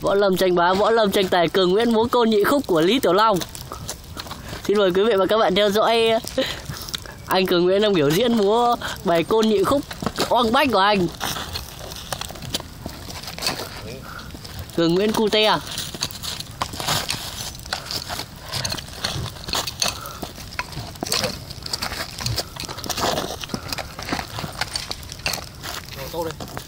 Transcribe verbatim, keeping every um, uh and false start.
Võ Lâm tranh bá, Võ Lâm tranh tài, Cường Nguyễn múa côn nhị khúc của Lý Tiểu Long. Xin mời quý vị và các bạn theo dõi anh Cường Nguyễn đang biểu diễn múa bài côn nhị khúc oang bách của anh. Cường Nguyễn Cute. Tốt đây.